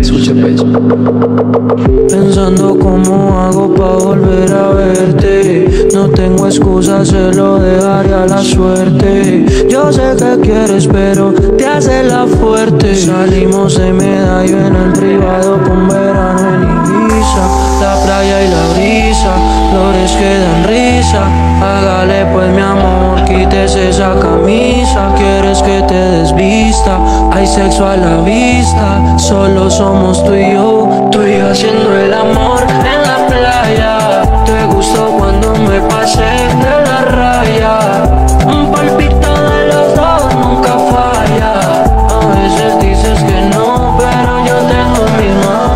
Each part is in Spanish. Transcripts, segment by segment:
Escucha pues. Pensando cómo hago pa' volver a verte. No tengo excusa, se lo dejaré a la suerte. Yo sé que quieres, pero te hace la fuerte. Salimos de Medallo en el privado con verano en Ibiza. La playa y la brisa, flores que dan risa. Hágale pues mi amor, quítese esa camisa. Quieres que te desvista, hay sexo a la vista. Solo somos tú y yo haciendo el amor en la playa. Te gustó cuando me pasé de la raya. Un polvito de los dos nunca falla. A veces dices que no, pero yo tengo mis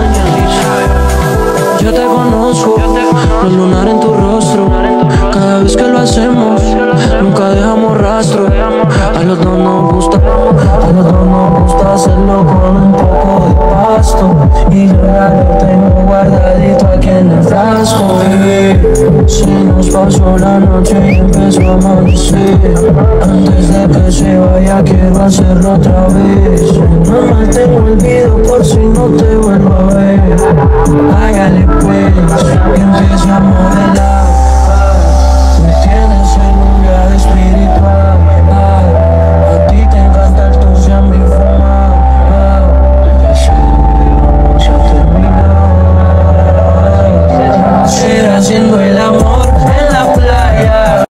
mañas. Yo te conozco, los lunares en tu rostro. Cada vez que lo hacemos, nunca dejamos rastro. A los dos nos gusta hacerlo con un poco de pasto. Y yo ya lo tengo guardadito aquí en el frasco. Se nos pasó la noche y empezó a amanecer. Antes de que se vaya quiero hacerlo otra vez. Normal tengo olvido por si no te vuelvo a ver. Hágale pues, que empiece a modelar.